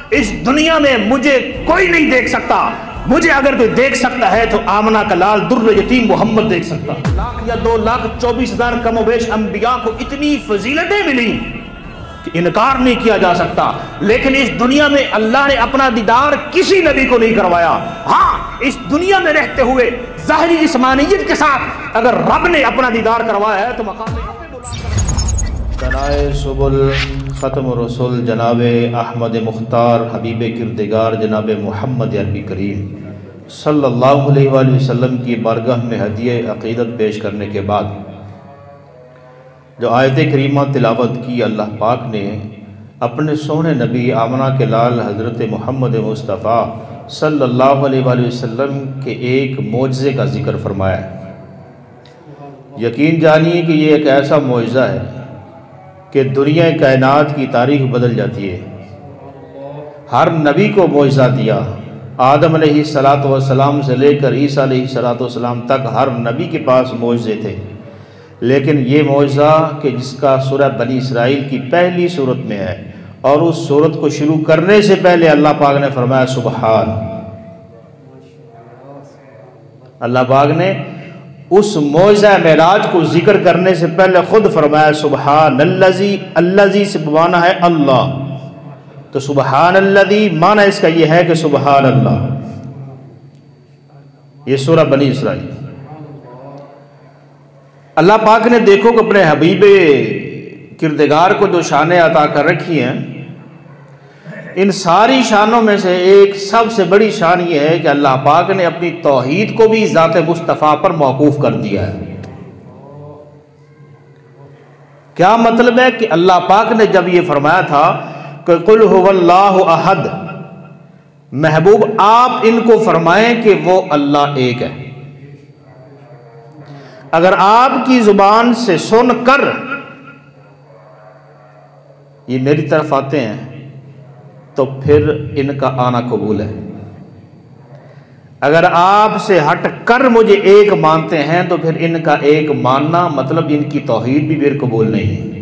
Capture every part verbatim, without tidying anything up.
اس دنیا میں مجھے کوئی نہیں دیکھ سکتا، مجھے اگر کوئی دیکھ سکتا ہے تو آمنہ کا لال در یتیم محمد دیکھ سکتا۔ لاکھ یا دو لاکھ چوبیس ہزار کم و بیش انبیاء کو اتنی فضیلتیں ملی کہ انکار نہیں کیا جا سکتا، لیکن اس دنیا میں اللہ نے اپنا دیدار کسی نبی کو نہیں کروایا۔ ہاں، اس دنیا میں رہتے ہوئے ظاہری جسمانیت کے ساتھ اگر رب نے اپنا دیدار کروایا ہے تو مقام ثنائے سبل ختم رسول جناب احمد مختار حبیب کردگار جناب محمد عربی کریم صلی اللہ علیہ وآلہ وسلم کی بارگاہ میں ہدیہ عقیدت پیش کرنے کے بعد جو آیت کریمہ تلاوت کی، اللہ پاک نے اپنے سونے نبی آمنہ کے لال حضرت محمد مصطفیٰ صلی اللہ علیہ وآلہ وسلم کے ایک معجزے کا ذکر فرمایا ہے۔ یقین جانیے کہ یہ ایک ایسا معجزہ ہے کہ دنیا کائنات کی تاریخ بدل جاتی ہے۔ ہر نبی کو معجزہ دیا، آدم علیہ الصلوۃ والسلام سے لے کر عیسیٰ علیہ الصلوۃ والسلام تک ہر نبی کے پاس معجزے تھے، لیکن یہ معجزہ کہ جس کا سورہ بنی اسرائیل کی پہلی سورت میں ہے، اور اس سورت کو شروع کرنے سے پہلے اللہ پاک نے فرمایا سبحان۔ اللہ پاک نے اس معجزہ معراج کو ذکر کرنے سے پہلے خود فرمایا سبحان الذی، الذی سے معنی ہے اللہ، تو سبحان الذی معنی اس کا یہ ہے کہ سبحان اللہ۔ یہ سورہ بنی اسرائیل۔ اللہ پاک نے دیکھو کہ اپنے حبیب کردگار کو جو شانیں عطا کر رکھی ہیں، ان ساری شانوں میں سے ایک سب سے بڑی شان یہ ہے کہ اللہ پاک نے اپنی توحید کو بھی ذات مصطفیٰ پر موقوف کر دیا ہے۔ کیا مطلب ہے کہ اللہ پاک نے جب یہ فرمایا تھا کہ قل هو اللہ احد، محبوب آپ ان کو فرمائیں کہ وہ اللہ ایک ہے۔ اگر آپ کی زبان سے سن کر یہ میری طرف آتے ہیں تو پھر ان کا آنا قبول ہے، اگر آپ سے ہٹ کر مجھے ایک مانتے ہیں تو پھر ان کا ایک ماننا مطلب ان کی توحید بھی پھر قبول نہیں ہے۔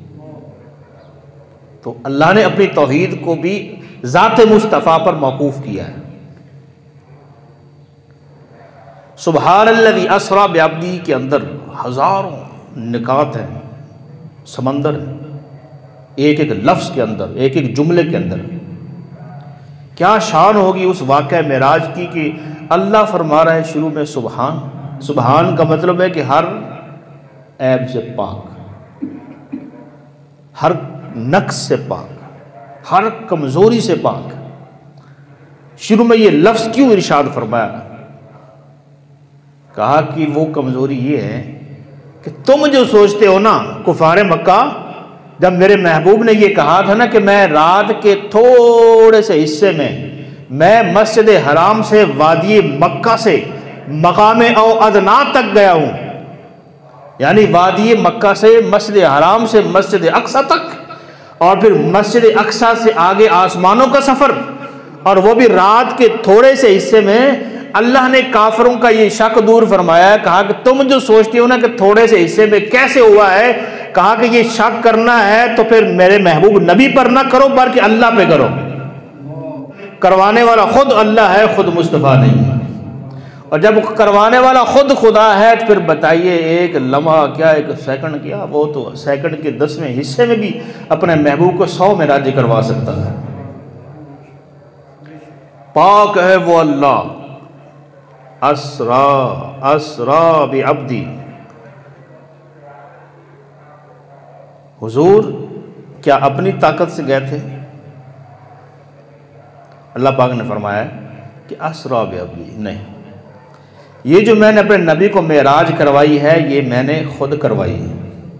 تو اللہ نے اپنی توحید کو بھی ذات مصطفیٰ پر موقوف کیا ہے۔ سبحان الذی اسریٰ بعبدہ کے اندر ہزاروں نکات ہیں، سمندر ہے ایک ایک لفظ کے اندر، ایک ایک جملے کے اندر۔ کیا شان ہوگی اس واقعہ معراج کی کہ اللہ فرما رہا ہے شروع میں سبحان۔ سبحان کا مطلب ہے کہ ہر عیب سے پاک، ہر نقص سے پاک، ہر کمزوری سے پاک۔ شروع میں یہ لفظ کیوں ارشاد فرمایا؟ کہا کہ وہ کمزوری یہ ہے کہ تم جو سوچتے ہو نا کفار مکہ، جب میرے محبوب نے یہ کہا تھا نا کہ میں رات کے تھوڑے سے حصے میں میں مسجد حرام سے وادی مکہ سے مقام او ادنا تک گیا ہوں، یعنی وادی مکہ سے مسجد حرام سے مسجد اقصی تک، اور پھر مسجد اقصی سے آگے آسمانوں کا سفر، اور وہ بھی رات کے تھوڑے سے حصے میں۔ اللہ نے کافروں کا یہ شک دور فرمایا ہے، کہا کہ تم جو سوچتے ہو نا کہ تھوڑے سے حصے میں کیسے ہوا ہے، کہا کہ یہ شک کرنا ہے تو پھر میرے محبوب نبی پر نہ کرو بلکہ اللہ پہ کرو۔ کروانے والا خود اللہ ہے، خود مصطفیٰ نہیں ہے، اور جب کروانے والا خود خدا ہے تو پھر بتائیے ایک لمحہ کیا، ایک سیکنڈ کیا، وہ تو سیکنڈ کے دسویں حصے میں بھی اپنے محبوب کو سو معراج کروا سکتا ہے۔ پاک ہے وہ اللہ، اسرا اسرا بعبدی۔ حضور کیا اپنی طاقت سے گئے تھے؟ اللہ پاک نے فرمایا کہ اسرا بعبدی نہیں، یہ جو میں نے اپنے نبی کو معراج کروائی ہے یہ میں نے خود کروائی ہے۔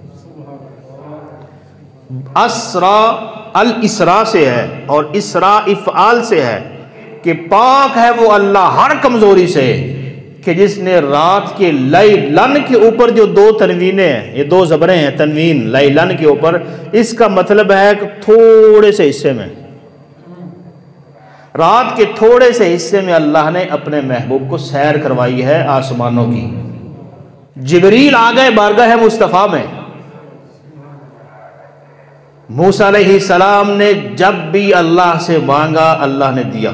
اسرا الاسراء سے ہے اور اسراء افعال سے ہے کہ پاک ہے وہ اللہ ہر کمزوری سے، کہ جس نے رات کے لیلن کے اوپر جو دو تنوینیں ہیں، یہ دو زبریں ہیں تنوین لیلن کے اوپر، اس کا مطلب ہے کہ تھوڑے سے حصے میں، رات کے تھوڑے سے حصے میں اللہ نے اپنے محبوب کو سیر کروائی ہے آسمانوں کی۔ جبریل آ گئے بارگاہ مصطفیٰ میں، موسیٰ علیہ السلام نے جب بھی اللہ سے مانگا اللہ نے دیا۔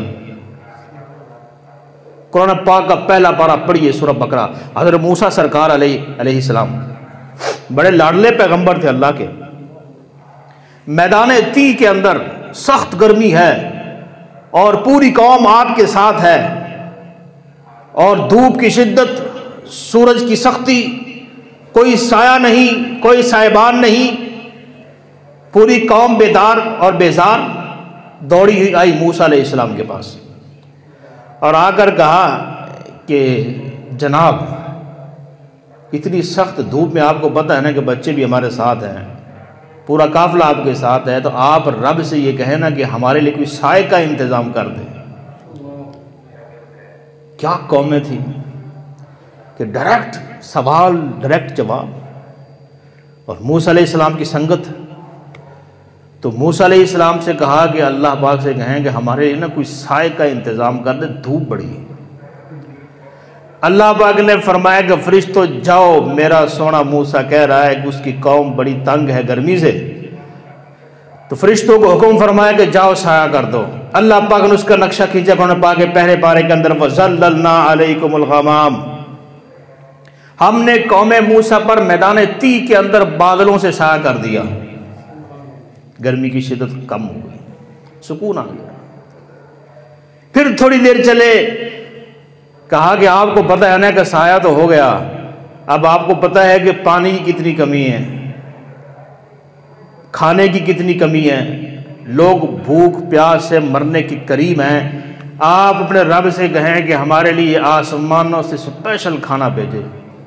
قرآن پاک کا پہلا پارہ پڑھیے سورہ بقرہ۔ حضرت موسیٰ سرکار علیہ علیہ السلام بڑے لاڈلے پیغمبر تھے اللہ کے۔ میدان تی کے اندر سخت گرمی ہے اور پوری قوم آپ کے ساتھ ہے، اور دھوپ کی شدت، سورج کی سختی، کوئی سایہ نہیں، کوئی سائبان نہیں، پوری قوم بیدار اور بیزار دوڑی ہوئی آئی موسیٰ علیہ السلام کے پاس اور آ کر کہا کہ جناب اتنی سخت دھوپ میں آپ کو پتہ ہے نا کہ بچے بھی ہمارے ساتھ ہیں، پورا قافلہ آپ کے ساتھ ہے، تو آپ رب سے یہ کہیں نا کہ ہمارے لیے کوئی سائے کا انتظام کر دیں۔ کیا قومیں تھیں کہ ڈائریکٹ سوال ڈائریکٹ جواب، اور موسیٰ علیہ السلام کی سنگت۔ تو موسیٰ علیہ السلام سے کہا کہ اللہ پاک سے کہیں کہ ہمارے لیے نا کوئی سائے کا انتظام کر دے، دھوپ بڑی ہے۔ اللہ پاک نے فرمایا کہ فرشتوں جاؤ، میرا سونا موسیٰ کہہ رہا ہے کہ اس کی قوم بڑی تنگ ہے گرمی سے، تو فرشتوں کو حکم فرمایا کہ جاؤ سایہ کر دو۔ اللہ پاک نے اس کا نقشہ کھینچا، قرآن پاک کے پہلے پارے کے اندر وَظَلَّلْنَا عَلَيْكُمُ الْغَمَامَ، ہم نے قوم موسیٰ پر میدان تی کے اندر بادلوں سے سایہ کر دیا، گرمی کی شدت کم ہو گئی، سکون آ گیا۔ پھر تھوڑی دیر چلے، کہا کہ آپ کو پتہ ہے نا کہ سایہ تو ہو گیا، اب آپ کو پتہ ہے کہ پانی کی کتنی کمی ہے، کھانے کی کتنی کمی ہے، لوگ بھوک پیاس سے مرنے کے قریب ہیں، آپ اپنے رب سے کہیں کہ ہمارے لیے آسمانوں سے اسپیشل کھانا بھیجے۔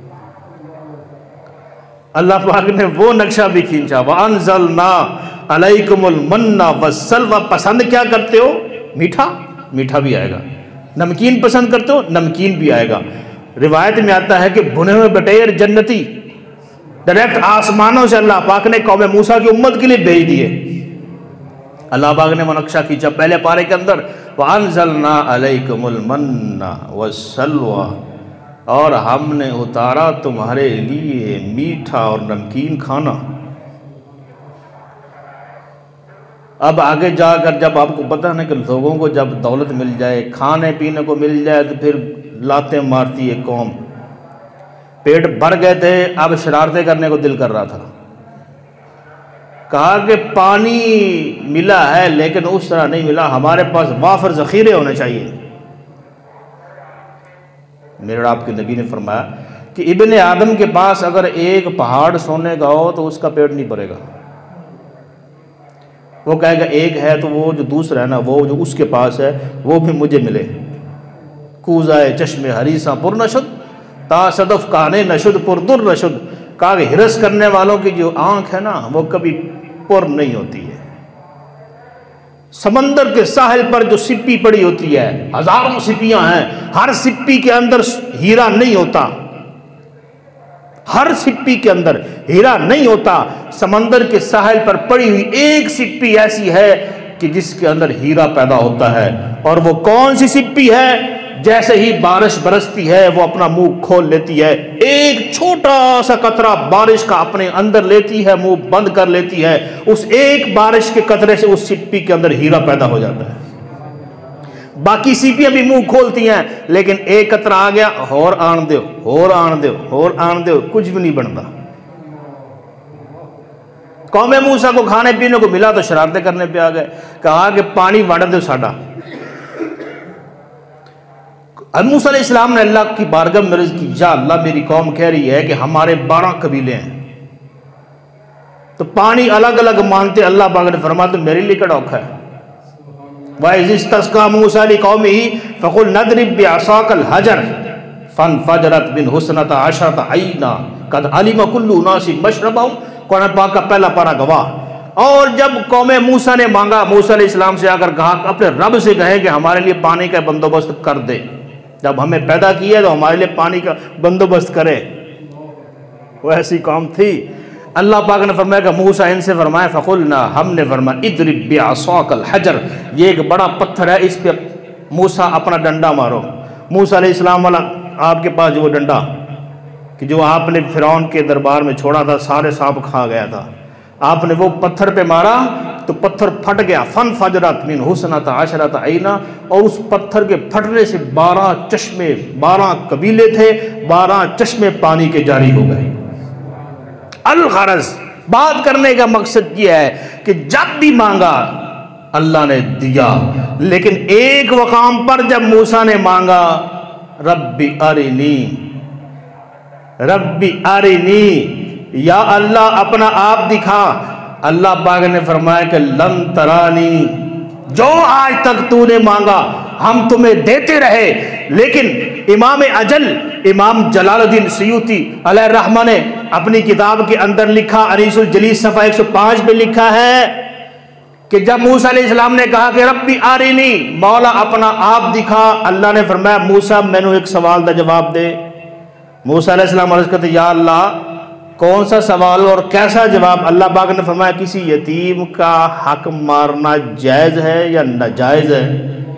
اللہ پاک نے وہ نقشہ بھی کھینچا، وَأَنزَلْنَا عَلَيْكُمُ الْمَنَّ وَالسَّلْوَىٰ، پسند کیا کرتے ہو؟ میٹھا، میٹھا بھی آئے گا۔ نمکین پسند کرتے ہو؟ نمکین بھی آئے گا۔ روایت میں آتا ہے کہ بھنے ہوئے بٹیر جنتی ڈائریکٹ آسمانوں سے اللہ پاک نے قوم موسیٰ کی امت کے لیے بھیج دیے۔ اللہ پاک نے وہ نقشہ کھینچا پہلے پارے کے اندر، وَأَنزَلْنَا عَلَيْكُمُ الْمَنَّ وَالسَّلْوَىٰ، اور ہم نے اتارا تمہارے لیے میٹھا اور نمکین کھانا۔ اب آگے جا کر جب آپ کو پتہ ہے نا کہ لوگوں کو جب دولت مل جائے، کھانے پینے کو مل جائے، تو پھر لاتیں مارتی ہے قوم۔ پیٹ بھر گئے تھے، اب شرارتیں کرنے کو دل کر رہا تھا۔ کہا کہ پانی ملا ہے لیکن اس طرح نہیں ملا، ہمارے پاس وافر ذخیرے ہونے چاہیے۔ میرے آپ کے نبی نے فرمایا کہ ابن آدم کے پاس اگر ایک پہاڑ سونے کا ہو تو اس کا پیٹ نہیں بھرے گا، وہ کہے گا ایک ہے تو وہ جو دوسرا ہے نا، وہ جو اس کے پاس ہے وہ بھی مجھے ملے۔ کوزائے چشم حریصاں پر نشد، تا صدف کانے نشد پر در رشد، کہا کہ ہرس کرنے والوں کی جو آنکھ ہے نا وہ کبھی پر نہیں ہوتی ہے۔ سمندر کے ساحل پر جو سپی پڑی ہوتی ہے، ہزاروں سپیاں ہیں، ہر سپی کے اندر ہیرا نہیں ہوتا، ہر سپی کے اندر ہیرا نہیں ہوتا۔ سمندر کے ساحل پر پڑی ہوئی ایک سپی ایسی ہے کہ جس کے اندر ہیرا پیدا ہوتا ہے، اور وہ کون سی سپی ہے؟ جیسے ہی بارش برستی ہے وہ اپنا منہ کھول لیتی ہے، ایک چھوٹا سا قطرہ بارش کا اپنے اندر لیتی ہے، منہ بند کر لیتی ہے، اس ایک بارش کے قطرے سے اس سپی کے اندر ہیرا پیدا ہو جاتا ہے۔ باقی سیپیاں بھی منہ کھولتی ہیں لیکن ایک قطرہ آ گیا، اور آن دیو، اور آن دیو، اور آن دیو، کچھ بھی نہیں بنتا۔ قوم موسیٰ کو کھانے پینے کو ملا تو شرارتیں کرنے پہ آ گئے، کہا کہ پانی وڑ دو ساڈا۔ موسیٰ علیہ السلام نے اللہ کی بارگاہ میں عرض کی، یا اللہ میری قوم کہہ رہی ہے کہ ہمارے بارہ قبیلے ہیں تو پانی الگ الگ مانتے، اللہ پاک نے فرمایا تو میرے لیے کیا اوکھا ہے۔ وَإِذِ اسْتَسْقَىٰ مُوسَىٰ لِقَوْمِهِ فَقُلْ نَضْرِب بِّعَصَاكَ الْحَجَرَ فَانْفَجَرَتْ مِنْهُ اثْنَتَا عَشْرَةَ عَيْنًا قَدْ عَلِمَ كُلُّ أُنَاسٍ مَّشْرَبَهُمْ۔ قرآن پاک کا پہلا پارہ گواہ۔ اور جب قوم موسیٰ نے مانگا، موسیٰ علیہ السلام سے آ کر کہا اپنے رب سے کہے کہ ہمارے لیے پانی کا بندوبست کر دے، جب ہمیں پیدا کیا تو ہمارے لیے پانی کا بندوبست کرے۔ وہ ایسی قوم تھی۔ اللہ پاک نے فرمایا کہ موسیٰ ان سے فرمایا، فقلنا، ہم نے فرمایا اضرب بعصاک الحجر، یہ ایک بڑا پتھر ہے، اس پہ موسیٰ اپنا ڈنڈا مارو۔ موسیٰ علیہ السلام والا آپ کے پاس جو وہ ڈنڈا کہ جو آپ نے فرعون کے دربار میں چھوڑا تھا، سارے سانپ کھا گیا تھا، آپ نے وہ پتھر پہ مارا تو پتھر پھٹ گیا، فن فجرت من حسنۃ عشرۃ عینا، اور اس پتھر کے پھٹنے سے بارہ چشمے، بارہ قبیلے تھے، بارہ چشمے پانی کے جاری ہو گئے۔ الغرض بات کرنے کا مقصد یہ ہے کہ جب بھی مانگا اللہ نے دیا، لیکن ایک مقام پر جب موسیٰ نے مانگا ربی ارنی ربی ارنی، یا اللہ اپنا آپ دکھا، اللہ پاک نے فرمایا کہ لن ترانی، جو آج تک تو نے مانگا ہم تمہیں دیتے رہے، لیکن امام اجل امام جلال الدین سیوطی علیہ الرحمہ نے اپنی کتاب کے اندر لکھا، انیس الجلیس صفحہ ایک سو پانچ پہ لکھا ہے کہ جب موسیٰ علیہ السلام نے کہا کہ ربی آرینی، مولا اپنا آپ دکھا، اللہ نے فرمایا موسیٰ میں نے ایک سوال دا جواب دے۔ موسیٰ علیہ السلام عرض کرتے یا اللہ کون سا سوال اور کیسا جواب؟ اللہ پاک نے فرمایا کسی یتیم کا حق مارنا جائز ہے یا ناجائز ہے؟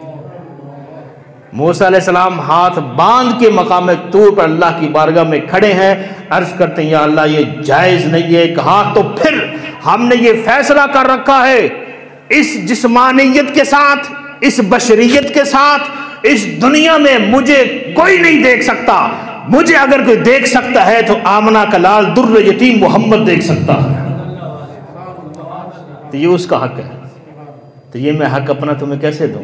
موسیٰ علیہ السلام ہاتھ باندھ کے مقام طور پر اللہ کی بارگاہ میں کھڑے ہیں، عرض کرتے ہیں یا اللہ یہ جائز نہیں ہے۔ کہا تو پھر ہم نے یہ فیصلہ کر رکھا ہے، اس جسمانیت کے ساتھ، اس بشریت کے ساتھ، اس دنیا میں مجھے کوئی نہیں دیکھ سکتا، مجھے اگر کوئی دیکھ سکتا ہے تو آمنہ کا لال در یتیم محمد دیکھ سکتا ہے۔ تو یہ اس کا حق ہے، تو یہ میں حق اپنا تمہیں کیسے دوں؟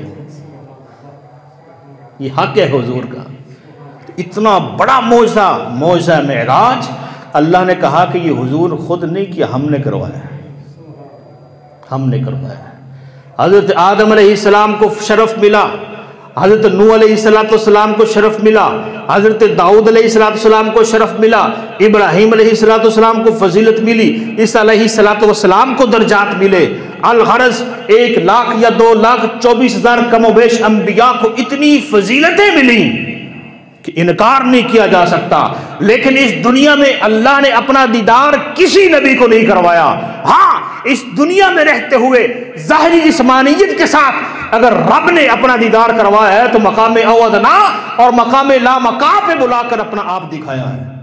یہ حق ہے حضور کا۔ اتنا بڑا معجزہ، معجزہ معراج، اللہ نے کہا کہ یہ حضور خود نہیں کیا، ہم نے کروایا ہے، ہم نے کروایا ہے۔ حضرت آدم علیہ السلام کو شرف ملا، حضرت نوح علیہ السلام کو شرف ملا، حضرت داؤد علیہ السلام کو شرف ملا، ابراہیم علیہ السلام کو فضیلت ملی، عیسیٰ علیہ السلام کو درجات ملے۔ الغرض ایک لاکھ یا دو لاکھ چوبیس ہزار کم و بیش انبیاء کو اتنی فضیلتیں ملی کہ انکار نہیں کیا جا سکتا، لیکن اس دنیا میں اللہ نے اپنا دیدار کسی نبی کو نہیں کروایا۔ ہاں اس دنیا میں رہتے ہوئے ظاہری جسمانیت کے ساتھ اگر رب نے اپنا دیدار کروایا ہے تو مقام او ادنا اور مقام لا مقام پہ بلا کر اپنا آپ دکھایا ہے۔